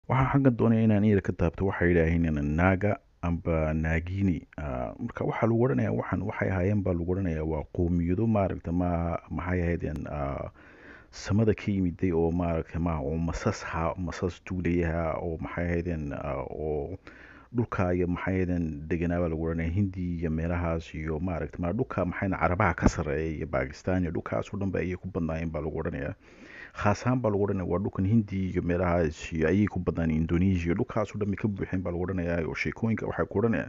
waxaan xaggan doonaya inaan iyada ka taabto waxay yidhaaheen naaga amba naagini marka waxaa lagu odhanayaa waxay ahaayeen baa lagu odhanayaa waa qoomiyado maaragta maxay ahaydeen samada ka yimiday oo maaragta oo masas duulayaha oo maxay ahaydeen oo dhulka iyo maxay ahaydeen deganaa baa lagu odhanaya hindi iyo meelahaas iyo maaragta dhulka maxayna carabaha ka sarreeya iyo bakistan iyo dhulkaas oo dhan ba ayay ku badnaayeen baa lagu odhanayaa khaas ahaan baa lagu odhanaya waa dhulkan hindi iyo meelahaas iyo ayay ku badnaan indonesia dhulkaas oo dhan bay ka buuxeen baa lagu odhanayaa oo sheekooyinka waxay ku odhanayaan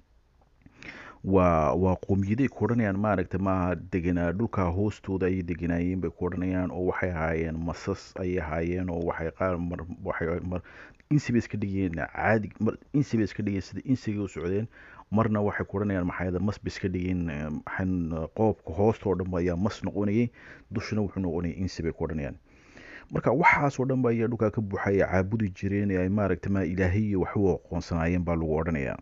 waa qowmiyaday ku odhanayaan maaragta deganaa dhulka hoostooda ayay deganaayeen bay ku odhanayaan oo waxay ahaayeen masas ayay ahaayeen oo waxay qaar mar insi bay iska dhigayeen caadi insi bay iska dhigayeen sida insigay u socdeen marna waxay ku odhanayaan maxayada mas bay iska dhigeen qoobka hoosta oo dhan ayaa mas noqonayay dushana wuxuu noqonayay insi bay ku odhanayaan marka waxaas oo dhan ba ayaa dhulkaa ka buuxay caabudi jireen ay maaragta ilaahay iyo wax u aqoonsanaayeen baa lagu odhanayaa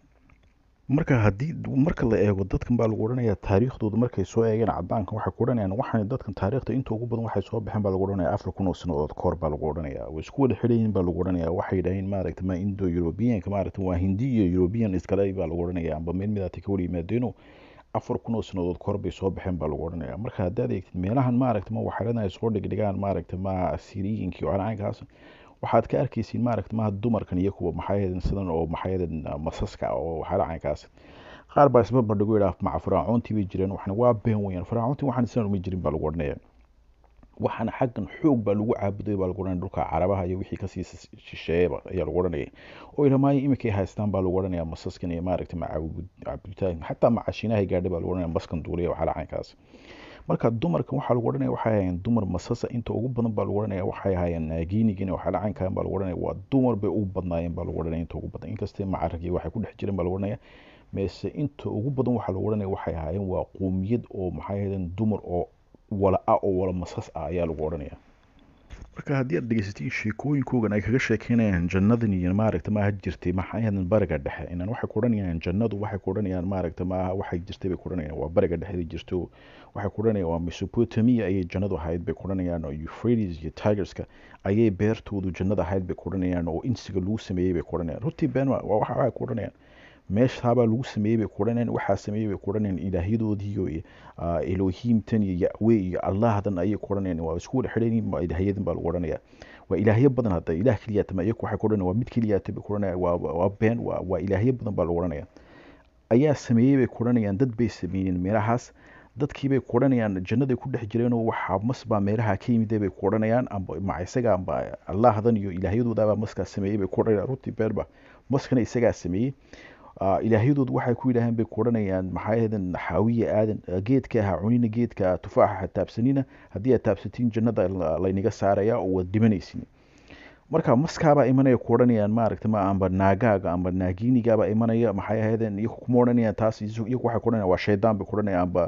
marka la eego dadkan baa lagu odhanayaa taariikhdooda markay soo eegeen cadaankan waxay ku odhanayaan waxaan dadkan taariikhda inta ugu badan waxay soo baxeen baa lagu odhanaya 4,000 sannadood kahor baa lagu odhanayaa way isku wada xidhan yihiin baa lagu odhanayaa waxay yidhaaheen maaragta indo europeanka maaragta waa hindi iyo european iskale baa lagu odhanayaa amba meel midaati ka wada yimaadeeno 4,000 sannadood kahor bay soo baxeen baa lagu odhanayaa marka haddaad eegtid meelahan maaragta waxay soo dhigdhigaan maaragta siriyinkii iyo calankaas waxaad ka arkaysiin maaragta dumarkan iyo kuwa maxay sidan oo maxay masaska oo calankaas qaar baa isba bandhigo yidhaah firaacoontii bay jireen waxna waa been weeyaan firaacoontii waxaan sidan uma jirin baa lagu odhanayaa waxaana xaggan xoog baa lagu caabuday baa lagu odhanaya dhulka carabaha iyo wixii kasii shisheeyaba ayaa lagu odhanaya oo ilamaayo iminkay haystaan baa lagu odhanaya masaskan iyo maaragta caabuditaanka xataa macashinahay gaadhay baa lagu odhanaya maskan duuliya waxaa calankaas marka dumarkan waxaa lagu odhanaya waxay ahaayeen dumar masasa inta ugu badan baa lagu odhanaya waxay ahaayeen naagiinigina waxaa lacankaan baa lagu odhanaya waa dumar bay ugu badnaayeen baa lagu odhanaya inta ugu badan inkastee macaragii waxay ku dhex jireen baa lagu odhanaya meese inta ugu badan waxaa lagu odhanaya waxay ahaayeen waa qoomiyad oo maxay ahaydeen dumar oo wala oo wala masas ayaa lagu odhanaya marka haddii aad dhegeysatiin sheekooyinkoogan ay kaga sheekeynayaan jannadan iyo maaragta maaha jirtay maxaayadan bariga dhexe inaan waxay ku odhanayaan jannadu waxay ku odhanayaan maaragta maaha waxay jirtay bay ku odhanayaan waa bariga dhexe jirto waxay ku odhanayaan waa mesopotamia ayay jannadu ahayd bay ku odhanayaan oo euphrates iyo tigerska ayay beertoodu jannada ahayd bay ku odhanayaan oo insiga lagu sameeyey bay ku odhanayaan runtii been waa waxay ku odhanayaan meeshaabaa lagu sameeyey bay ku odhanayaan waxaa sameeyey bay ku odhanayaan ilaahyadoodii iyo elohimtan iyo yahwe iyo allahdan ayay ku odhanayaan waa isku wada xidhan ilaahyadan baa lagu odhanaya waa ilaahyo badan hadda ilaah keliyaata ma iyaku waxay ku odhanayaan waa mid keliyaata bay ku odhanayaan waa been waa ilaahyo badan baa lagu odhanaya ayaa sameeyey bay ku odhanayaan dad bay sameeyeen meelahaas dadkii bay ku odhanayaan jannaday ku dhex jireenoo waxaa mas baa meelaha ka yimid bay ku odhanayaan amba isaga amba allahdan iyo ilaahyadoodabaa maskaa sameeyey bay ku odhanayaan runtii beerba maskana isagaa sameeyey ilaahyadood waxay ku yidhaaheen bay ku odhanayaan maxay ahaydeen xaawiye aadan geedka ha cunina geedka tufaaxa ha taabsanina haddii aad taabsatiin jannada laynaga saaraya oo waad dhimanaysin marka maskaabaa imanaya ku odhanayaan maaragta amba naagaaga amba naagiinigaabaa imanaya maxay ahaydeen iyagu kuma odhanayaan taas iyagu waxay ku odhanayaan waa shaydaan bay ku odhanayaan amba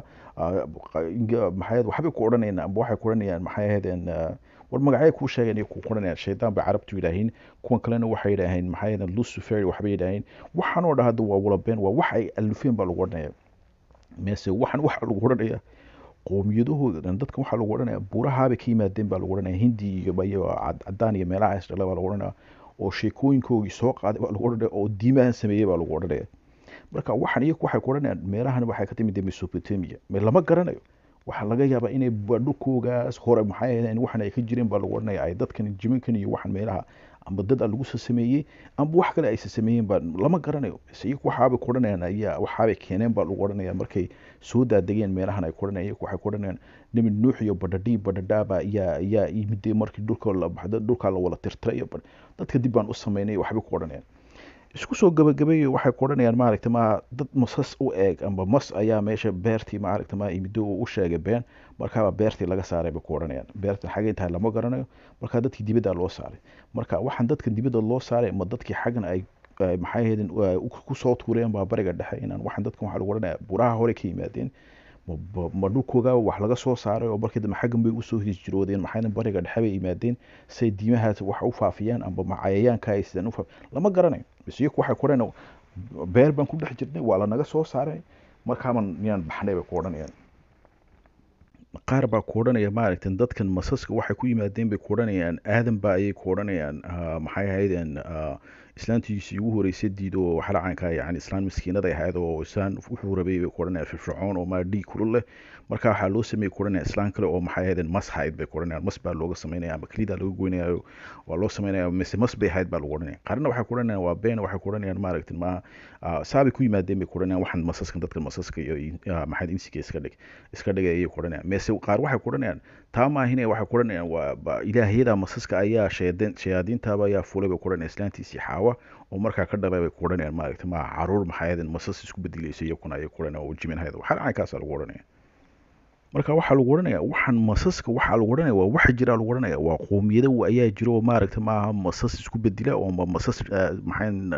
maxay waxbay ku odhanayaan amba waxay ku odhanayaan maxay ahaydeen war magacay kuu sheegeen iyo ku qoranayaan shaydaan bay carabtu yidhaaheen kuwan kalena waxay yidhaaheen maxay yidhaaheen lucifer waxbay yidhaaheen waxaan oo dhan hadda waa wala been waa wax ay alifeen baa lagu odhanaya meese waxaan waxa lagu odhanaya qoomiyadahooda dhan dadkan waxaa lagu odhanaya buurahaabay ka yimaadeen baa lagu odhanaya hindi iyo cadaan iyo meelaha isdhala baa lagu odhanaya oo sheekooyinkoogii soo qaaday baa lagu odhanaya oo diimahan sameeyey baa lagu odhanaya marka waxaan iyagu waxay ku odhanayaan meelahan waxay ka timid mesopotamia lama garanayo waxaa laga yaabaa inay dhulkoogaas hore maxay ahaydeen waxan ay ka jireen baa lagu odhanaya ay dadkan jimankan iyo waxan meelaha amba dad lagu sameeyey amba wax kale aysa sameeyeen baa lama garanayo iyagu waxaabay ku odhanayaan ayaa waxaabay keeneen baa lagu odhanaya markay soo daadegeen meelahan ay ku odhanayaan iyagu waxay ku odhanayaan nabi nuux iyo badhadhaaba ayaa yimid markii dhulka la wala tirtiray dadka dib baan u sameynay waxbay ku odhanayaan isku soo gabagabeeyo waxay ku odhanayaan maaragta dad masas u eeg amba mas ayaa meesha beertii maaragta imiddo uu u sheegay been markaaba beertii laga saaray bay ku odhanayaan beertan xaggay tahay lama garanayo markaa dadkii dibadda loo saaray marka waxaan dadkan dibadda loo saaray ma dadkii xaggan ay maxay ahaydeen ku soo tuureen baa bariga dhexe inaan waxaan dadkan waxaa lagu odhanayaa buraha hore ka yimaadeen ma dhulkooga wax laga soo saaray oo markii dambe xaggan bay usoo hijroodeen maxayna bariga dhexe bay yimaadeen say diimahaas wax u faafiyaan amba cayayaanka ay sidaan lama garanayo bas iyaku waxay ku odhanayaan beer baan ku dhex jirnay waa lanaga soo saaray markaaban miyaan baxnay bay ku odhanayaan qaar baa ku odhanaya maaragtay dadkan masaska waxay ku yimaadeen bay ku odhanayaan aadan baa ayay ku odhanayaan maxay ahaydeen islaantiisii ugu horeysay diido oo waxla caanka yani islaan miskiinaday ahayd oo islaan wuxuu rabay bay ku odhanayaan firfircoon oo maa dhiig kulul leh marka waxaa loo sameeyey ku odhanaya islaan kale oo maxay ahaydeen mas hayd bay ku odhanayaan mas baa looga samaynaya ama kelidaa laga goynayo waa loo samaynaya mise mas bay hayd baa lagu odhanaya qaarna waxay ku odhanayaan waa been waxay ku odhanayaan maaragtay maaha saabay ku yimaadeen bay ku odhanayaan waxaan masaskan dadkan masaska iyo maxayd insiga iska dhigay ayay ku odhanayaan mise qaar waxay ku odhanayaan taa maahine waxay ku odhanayaan waa ilaahiyada masaska ayaa shayaadiintaaba ayaa fulay bay ku odhanayaan islaantiisii xaawa oo markaa ka dhalay bay ku odhanayaan maaragtay maa caruur maxay ahaydeen masas isku bedelaysa iyakuna ayay ku odhanayaan oo jimin hayd waxaa caynkaasa lagu odhanaya marka waxaa lagu odhanaya waxaan masaska waxaa lagu odhanaya waa waxa jira lagu odhanaya waa qoomiyada ayaa jira oo maaragta maaha masas isku bedela oo masas maxay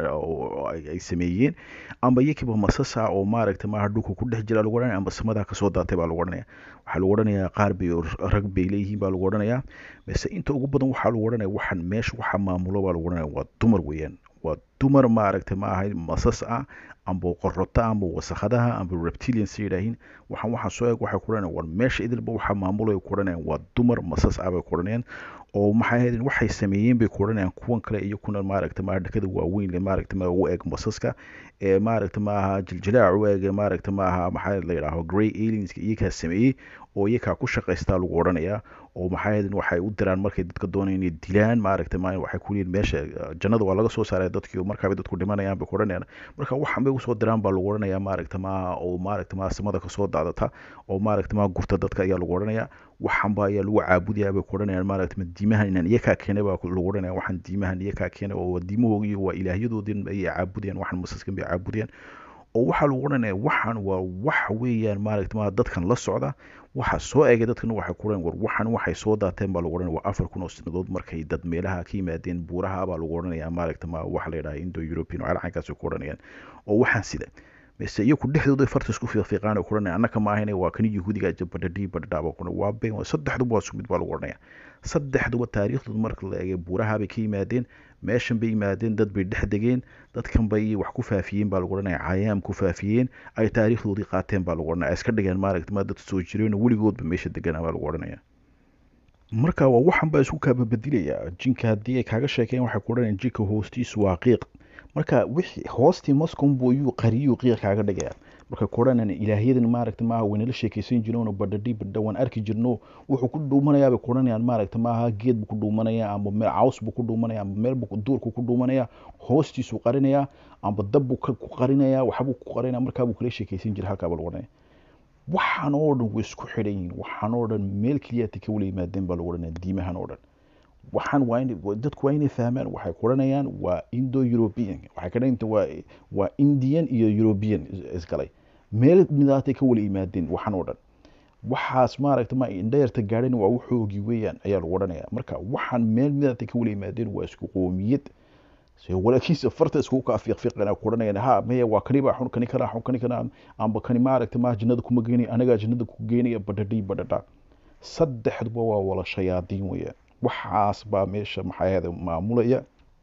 ay sameeyeen amba iyakiiba masas ah oo maaragta maaha dhulka ku dhex jira lagu odhanaya amba samadaa kasoo daatay baa lagu odhanaya waxaa lagu odhanaya qaar bay rag bay leeyihiin baa lagu odhanaya mise inta ugu badan waxaa lagu odhanaya waxaan meesha waxa maamulo baa lagu odhanaya waa dumar weeyaan waa dumar maaragta ma ahayd masas ah amba qorota amba wasakhadaha amba reptilians yidhaahiin waxaan soo eeg waxay ku odhanayaan war meesha idilba waxaa maamulay ku odhanayaan waa dumar masas ah bay ku odhanayaan oo maxay ahayd waxay sameeyeen bay ku odhanayaan kuwan kale iyo kuna maaragta maaha dhakada waaweyn le maaragta ma u eeg masaska ee maaragta maaha jiljilaac u eeg maaragta maaha maxaa la yidhaaho grey alienska iyakaa sameeyey oo iyakaa ku shaqaystaa lagu odhanayaa oo maxay ahayd waxay u diraan markay dadka doonayaan inay dilaan maaragta ma waxay ku leeyihin meesha jannada waa laga soo saaray dadkii markaabay dadku dhimanayaan bay ku odhanayaan marka waxan bay usoo diraan baa lagu odhanayaa maaragta maaha oo maaragta maaha samada kasoo daadata oo maaragta maaha gurta dadka ayaa lagu odhanayaa waxanba ayaa lagu caabudayaa bay ku odhanayaan maaragta diimahan inaan iyakaa keenay baa lagu odhanaya waxaan diimahan iyakaa keenay oo diimahooga iyo waa ilaahyadoodin ayay caabudayaan waxan masaskan bay caabudayaan oo waxaa lagu odhanaya waxan waa wax weeyaan maaragta maaha dadkan la socda waxa soo eegay dadkan waxay ku odhanayaan war waxan waxay soo daateen baa lagu odhanaya waa 4,000 sanadood markay dad meelaha ka yimaadeen buuraha baa lagu odhanaya maaragta maaha waxa la yidhaha indo european oo calankaas ku odhanayaan oo waxaan sida mise iyaku dhexdooda farta isku fiiqfiiqaan oo ku odhanaya annaka maahine waa kan yahuudiga badhadhii badhadhaaba ku waa been saddexduba waa isku mid baa lagu odhanaya saddexduba taariikhdooda marka la eegay buuraha bay ka yimaadeen meeshan bay yimaadeen dad bay dhex degeen dadkan bay wax ku faafiyeen baa lagu odhanaya cayaam ku faafiyeen ay taariikhdoodii qaateen baa lagu odhanaya iska dhigeen maaragta ma dad soo jireen oo weligoodba meesha deganaa baa lagu odhanaya marka waa waxan baa isku kaababedilaya jinka haddii ay kaaga sheekeen waxay ku odhanayaan jinka hoostiisu waa qiiq marka wixii hoostii mascombo yuu qariyuu qiiq kaaga dhigaya marka ku odhanayaan ilaahyadan maaragta maaha waynala sheekaysan jirnoon badhadhi badha waan arki jirno wuxuu ku dhuumanayaa bay ku odhanayaan maaragta maaha geed buu ku dhuumanaya amba meel caws buu ku dhuumanaya amba meel duurku ku dhuumanaya hoostiisuu qarinaya amba dab buu ku qarinaya waxbuu ku qarinaya markaa buu kala sheekaysan jira halkaa baa lagu odhanaya waxaan oo dhan way isku xidhan yihiin waxaan oo dhan meel keliyaati ka wala yimaadeen baa lagu odhanaya diimahan oo dhan waxaan dadku waa inay fahmaan waxay ku odhanayaan waa indo european waxay ka dhiganta waa indian iyo european isgalay meel midaatay ka wala yimaadeen waxaan oo dhan waxaas maaragta ma indhayarta gaadhin waa wuxoogii weeyaan ayaa lagu odhanaya marka waxaan meel midaatay ka wala yimaadeen waa isku qoomiyad walaakiinse farta iskugu kaa fiiqfiiqana ku odhanayaan ha maya waa kani baa xun kani kana xun kani kana amba kani maaragta ma jannada kuma geynay anagaa jannada ku geynaya badhadhi badhadha saddexduba waa wala shayaadiin weeyaan waxaas baa meesha maxaa maamulaya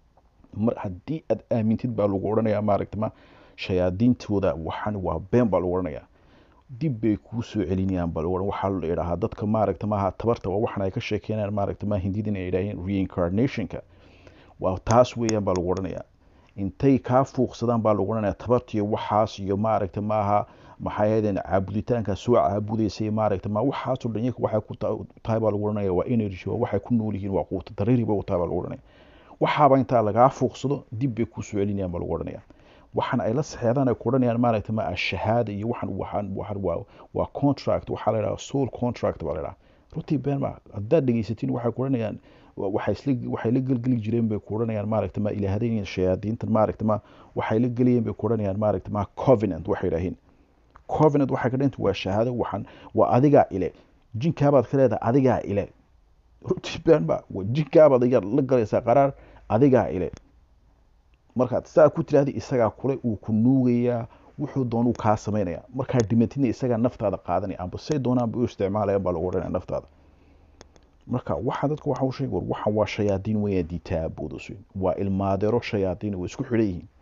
haddii aad aamintid baa lagu odhanaya maaragta ma shayaadiintooda waxan waa been baa lagu odhanaya dib bay kuu soo celinayaan baa lagu waxaa la idhahaa dadka maaragta maaha tabarta waa waxan ay ka sheekeynayaan maaragta ma hindidan ay idhaaheen reincarnationka waa taas weeyaan baa lagu odhanaya intay kaa fuuqsadaan baa lagu odhanaya tabartiyo waxaas iyo maaragta maaha maxay ahaydeen caabuditaanka soo caabudaysay maaragta ma waxaasoo dhan iyaga waxay ku tahay baa lagu odhanaya waa energy waa waxay ku nool yihiin waa quuta dareeri bay u tahay baa lagu odhanaya waxaaba intaa lagaa fuuqsado dib bay kuu soo celinayaan baa lagu odhanaya waxaan ay la saxeedaan ay ku odhanayaan maaragta ma ashahaada iyo waxan waa contract waxaa la yidhaha soul contract baa la yidhaha runtii been ma haddaad dhegaysatiin waxay ku odhanayaan waxay la gelgeli jireen bay ku odhanayaan maaragta ma ilaahadayn shayaadiintan maaragta ma waxay la geliyeen bay ku odhanayaan maaragta ma covenant waxay yidhaaheen covenant waxay ka dhiganta waa shahaado waxan waa adigaa ile jinkaabaad ka leedahay adigaa ile runtii been ma jinkaabaad iga la galaysaa qaraar adigaa ile markaad saa ku tiraahda isagaa kule uu ku nuugayaa wuxuu doonuu kaa samaynaya markaa dhimatidna isagaa naftaada qaadanaya amba say doonaanba u isticmaalayaan baa lagu odhanaya naftaada marka waxa dadku waxa uu sheegay waxan waa shayaadiin weeyaan diitaaboodas waa ilmaadeero shayaadiin way isku xidhan yihiin